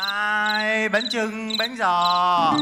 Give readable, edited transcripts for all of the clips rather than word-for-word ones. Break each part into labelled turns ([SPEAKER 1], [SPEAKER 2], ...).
[SPEAKER 1] Ai bánh chưng bánh giò.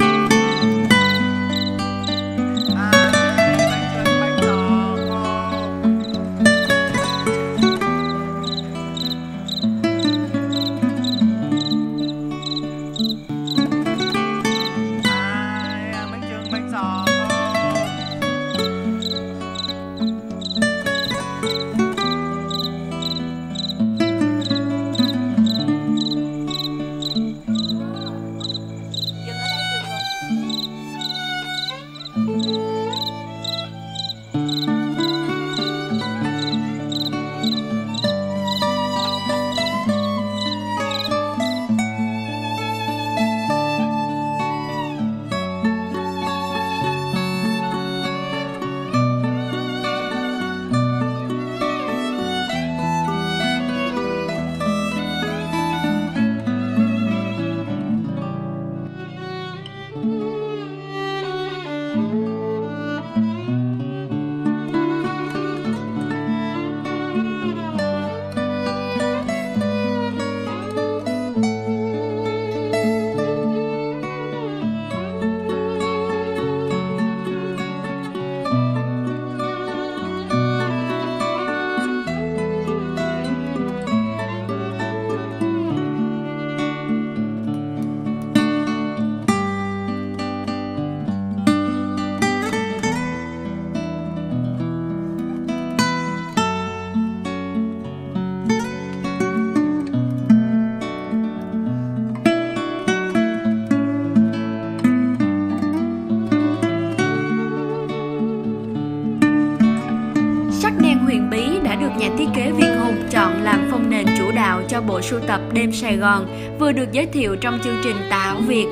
[SPEAKER 2] Nhà thiết kế Việt Hùng chọn làm phông nền chủ đạo cho bộ sưu tập Đêm Sài Gòn vừa được giới thiệu trong chương trình Tà áo Việt.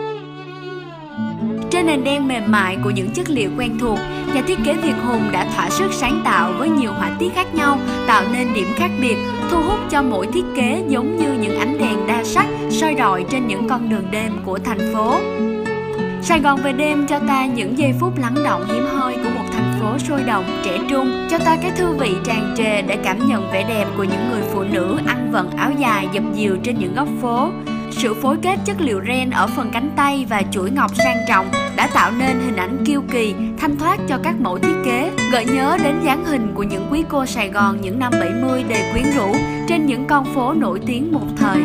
[SPEAKER 2] Trên nền đen mềm mại của những chất liệu quen thuộc, nhà thiết kế Việt Hùng đã thỏa sức sáng tạo với nhiều họa tiết khác nhau, tạo nên điểm khác biệt, thu hút cho mỗi thiết kế giống như những ánh đèn đa sắc soi rọi trên những con đường đêm của thành phố. Sài Gòn về đêm cho ta những giây phút lắng động hiếm hoi của một thành phố sôi động, trẻ trung, cho ta cái thư vị tràn trề để cảm nhận vẻ đẹp của những người phụ nữ ăn vận áo dài dập dìu trên những góc phố. Sự phối kết chất liệu ren ở phần cánh tay và chuỗi ngọc sang trọng đã tạo nên hình ảnh kiêu kỳ, thanh thoát cho các mẫu thiết kế, gợi nhớ đến dáng hình của những quý cô Sài Gòn những năm 70 đầy quyến rũ trên những con phố nổi tiếng một thời.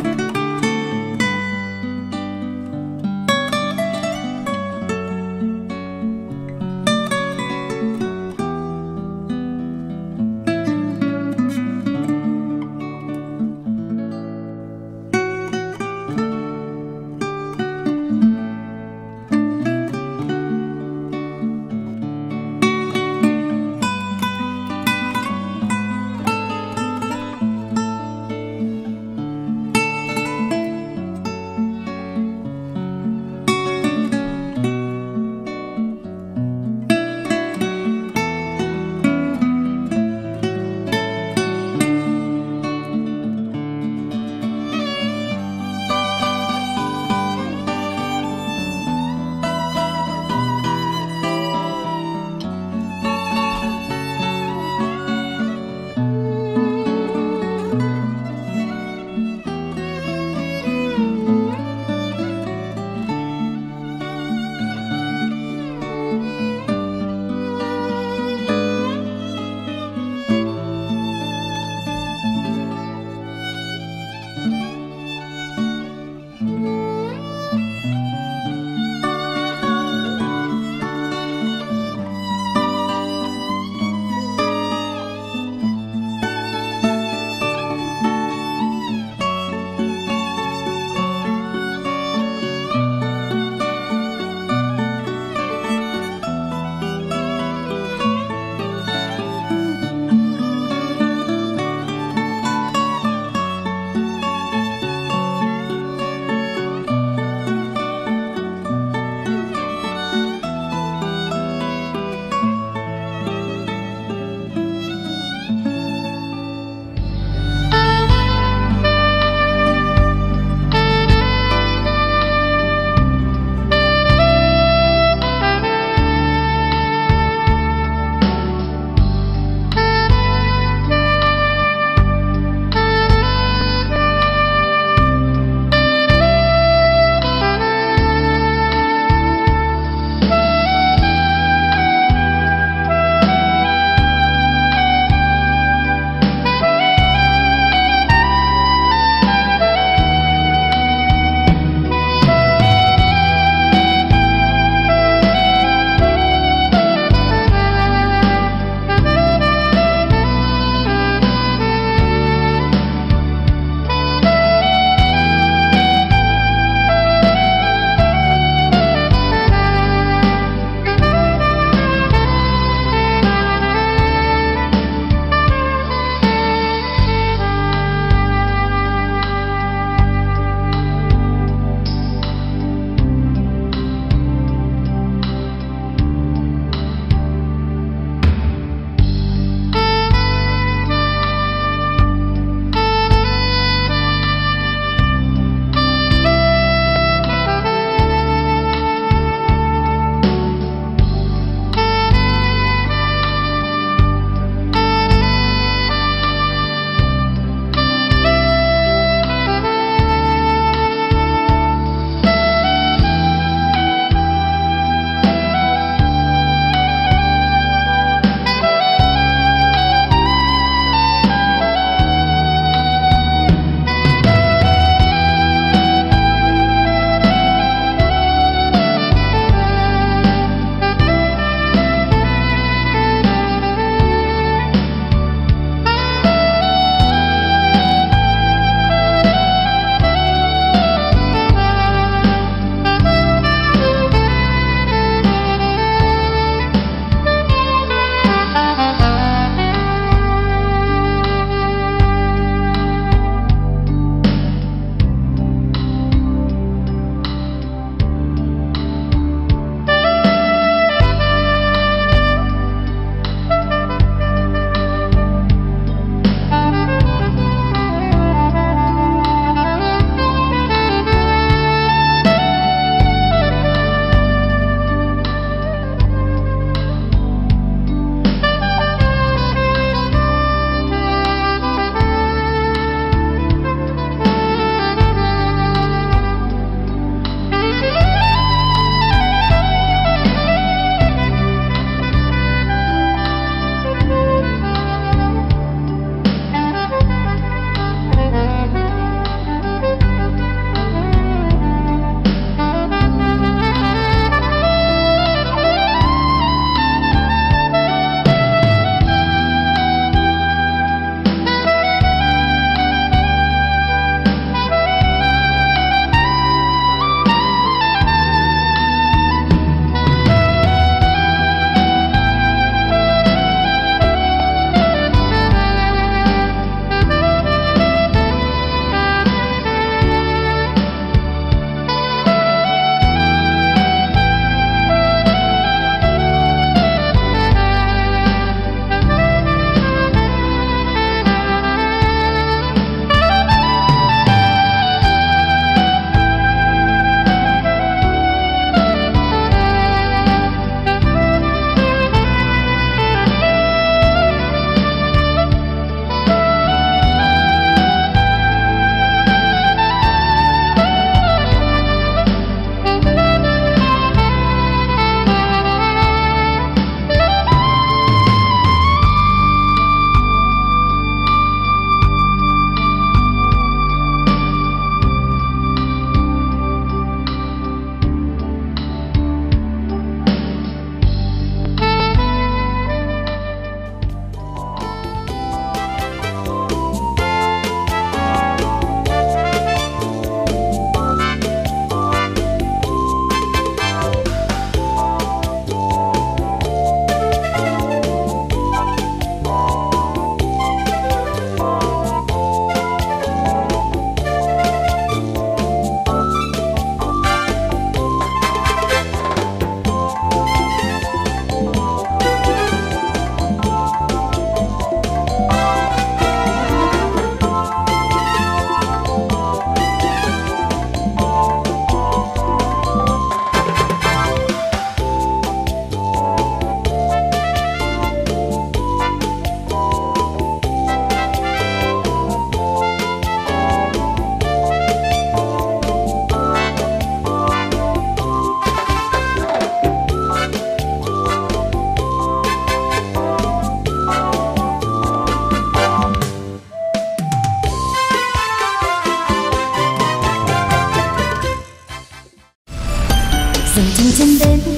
[SPEAKER 3] dừng chân trên bến